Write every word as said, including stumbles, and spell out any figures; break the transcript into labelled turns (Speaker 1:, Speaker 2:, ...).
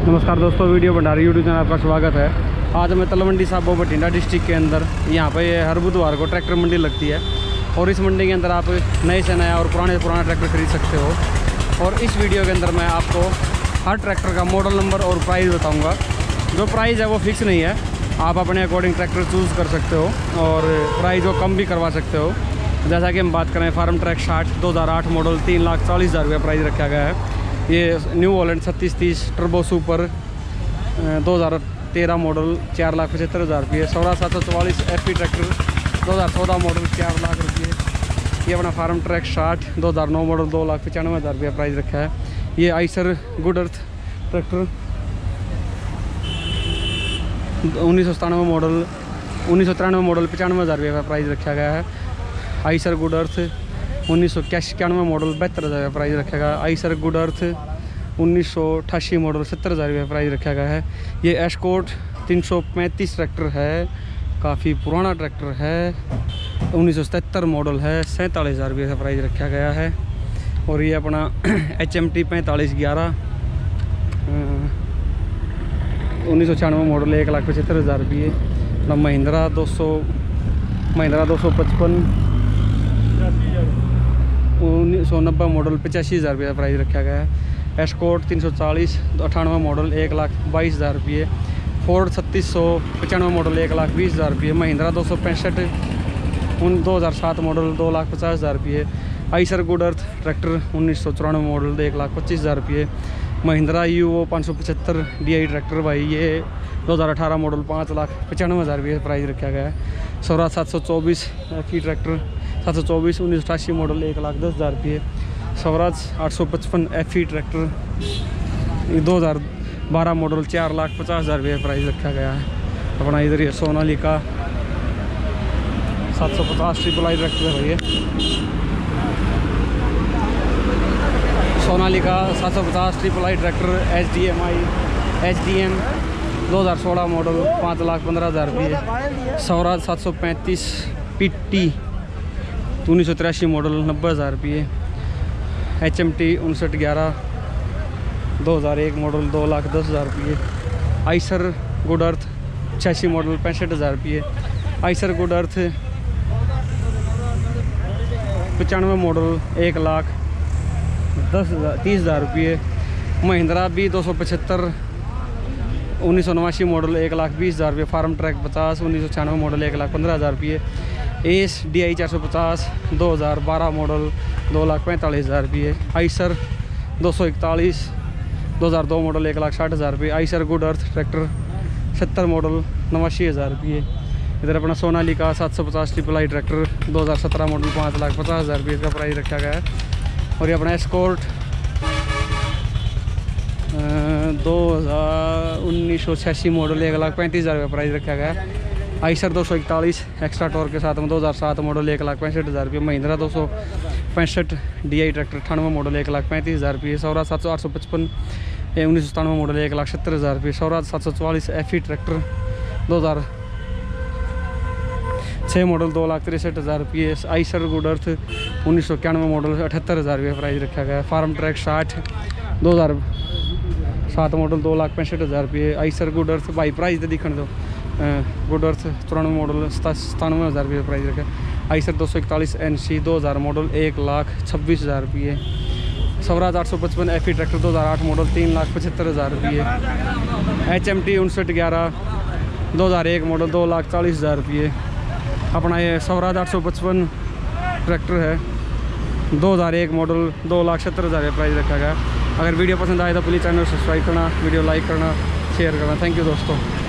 Speaker 1: नमस्कार दोस्तों, video Bhandari YouTube channel आपका स्वागत है। आज मैं तलवंडी साबो बठिंडा डिस्ट्रिक्ट के अंदर यहाँ पे हर बुधवार को ट्रैक्टर मंडी लगती है और इस मंडी के अंदर आप नए से नया और पुराने से पुराना ट्रैक्टर खरीद सकते हो। और इस वीडियो के अंदर मैं आपको हर ट्रैक्टर का मॉडल नंबर और प्राइस बताऊँगा। जो प्राइस है वो फिक्स नहीं है, आप अपने अकॉर्डिंग ट्रैक्टर चूज़ कर सकते हो और प्राइस वो कम भी करवा सकते हो। जैसा कि हम बात करें फार्म ट्रैक साठ दो हज़ार आठ मॉडल तीन लाख चालीस हज़ार रुपये प्राइस रखा गया है। ये न्यू हॉलैंड छत्तीस तीस टर्बो सुपर दो हज़ार तेरह मॉडल चार लाख पचहत्तर हज़ार रुपये। सौरा सात सौ चवालीस एफ पी ट्रैक्टर दो हज़ार चौदह मॉडल चार लाख रुपये। ये अपना फार्म ट्रैक साठ दो हज़ार नौ मॉडल दो लाख पचानवे हज़ार रुपये प्राइस रखा है। ये आइसर गुड अर्थ ट्रैक्टर उन्नीस सौ सतानवे मॉडल उन्नीस सौ तिरानवे मॉडल पचानवे हज़ार रुपये का प्राइस रखा गया है। आइसर गुड अर्थ उन्नीस सौ इक्यानवे मॉडल बहत्तर हज़ार का प्राइस रखा गया। आइसर गुड अर्थ उन्नीस सौ अठासी मॉडल सत्तर हज़ार रुपये प्राइस रखा गया है। ये एस्कॉर्ट तीन सौ पैंतीस ट्रैक्टर है, काफ़ी पुराना ट्रैक्टर है, उन्नीस सौ सतहत्तर मॉडल है, सैंतालीस हज़ार रुपये का प्राइस रखा गया है। और ये अपना एच एम टी पैंतालीस ग्यारह उन्नीस सौ छियानवे मॉडल एक लाख पचहत्तर हज़ार रुपये। अपना महिंद्रा दो सौ महिंद्रा दो सौ पचपन उन्नीस सौ नब्बे मॉडल पचासी हज़ार रुपये का प्राइस रखा गया है। एस्कॉर्ट तीन सौ चालीस अठानवे मॉडल एक लाख बाईस हज़ार रुपये। फोर्ड छत्तीस सौ पचानवे मॉडल एक लाख बीस हज़ार रुपये। महिंद्रा दो सौ पैंसठ उन दो हज़ार सात मॉडल दो लाख पचास हज़ार रुपये। आइसर गुड अर्थ ट्रैक्टर उन्नीस सौ चौरानवे मॉडल एक लाख पच्चीस हज़ार रुपये। महिंद्रा यू ओ पाँच सौ पचहत्तर डी आई ट्रैक्टर भाई, ये दो हज़ार अठारह मॉडल पाँच लाख पचानवे हज़ार रुपये प्राइस रखा गया है। स्वराज सात सौ चौबीस फी ट्रैक्टर सात सौ चौबीस उन्नीस सौ अठासी मॉडल एक लाख दस हज़ार रुपये। स्वराज आठ सौ पचपन एफ ई ट्रैक्टर दो हज़ार बारह मॉडल चार लाख पचास हज़ार रुपये प्राइस रखा गया है। अपना इधर ये सोनालिका सात सौ पचास ट्रिपल आई ट्रैक्टर है भैया। सोनालिका सात सौ पचास triple I tractor H D M I H D M दो हज़ार सोलह मॉडल पाँच लाख पंद्रह हज़ार रुपये। स्वराज सात सौ पैंतीस पी टी उन्नीस सौ तिरासी मॉडल नब्बे हज़ार रुपये। एच एम टी उनसठ ग्यारह दो हज़ार एक मॉडल दो लाख दस हज़ार रुपये। आइसर गुड अर्थ छियासी मॉडल पैंसठ हज़ार रुपये। आइसर गुड अर्थ पचानवे मॉडल एक लाख दस हज़ार तीस हज़ार रुपये। महिंद्रा बी दो सौ पचहत्तर उन्नीस सौ नवासी मॉडल एक लाख बीस हज़ार रुपये। फार्म ट्रैक पचास उन्नीस सौ छियानवे मॉडल एक लाख पंद्रह हज़ार रुपये। एस डी आई चार सौ पचास दो हज़ार बारह मॉडल दो लाख पैंतालीस हज़ार रुपये। आइसर दो सौ इकतालीस दो हज़ार दो मॉडल एक लाख साठ हज़ार रुपये। आइसर गुड अर्थ ट्रैक्टर सत्तर मॉडल नवासी हज़ार रुपये। इधर अपना सोनालिका सात सौ पचास ट्रिपल आई ट्रैक्टर दो हज़ार सत्रह मॉडल पाँच लाख पचास हज़ार रुपये इसका प्राइस रखा गया है। और ये अपना एस्कॉर्ट दो हज़ार उन्नीस सौ छियासी मॉडल एक लाख पैंतीस हज़ार रुपये प्राइस रखा गया है। आइसर दो सौ इकतालीस एक्स्ट्रा टॉर के साथ में दो हज़ार सात मॉडल एक लाख पैंसठ हज़ार रुपये। महिंद्रा दो सौ पैंसठ डी आई ट्रैक्टर अठानवे मॉडल एक लाख पैंतीस हज़ार रुपये। स्वराज सात सौ आठ सौ पचपन उन्नीस सौ सतानवे मॉडल एक लाख सत्तर हज़ार रुपये। स्वराज सात सौ चवालीस एफ ई ट्रैक्टर दो हज़ार छः मॉडल दो लाख तिरसठ हज़ार रुपये। आइसर गुड अर्थ उन्नीस सौ इक्यानवे मॉडल अठहत्तर हज़ार रुपये प्राइस रखा गया है। फार्म ट्रैक साठ दो हज़ार सात मॉडल दो लाख पैंसठ हज़ार रुपये। आइसर गुड अर्थ भाई प्राइस तो दिखने दो। गुड अर्थ चौरानवे मॉडल सतानवे हज़ार रुपये प्राइस रखा है। आइसर दो सौ इकतालीस एन सी दो हज़ार मॉडल एक लाख छब्बीस हज़ार रुपये। स्वराज आठ सौ पचपन एफ ई ट्रैक्टर दो हज़ार आठ मॉडल तीन लाख पचहत्तर हज़ार रुपये। एच एम टी उनसठ ग्यारह दो हज़ार एक मॉडल दो लाख चालीस हज़ार रुपये। अपना ये स्वराज आठ सौ पचपन ट्रैक्टर है दो हज़ार एक मॉडल दो लाख सत्तर हज़ार रुपये प्राइस रखा गया। अगर वीडियो पसंद आए तो प्लीज़ चैनल सब्सक्राइब करना, वीडियो लाइक करना, शेयर करना। थैंक यू दोस्तों।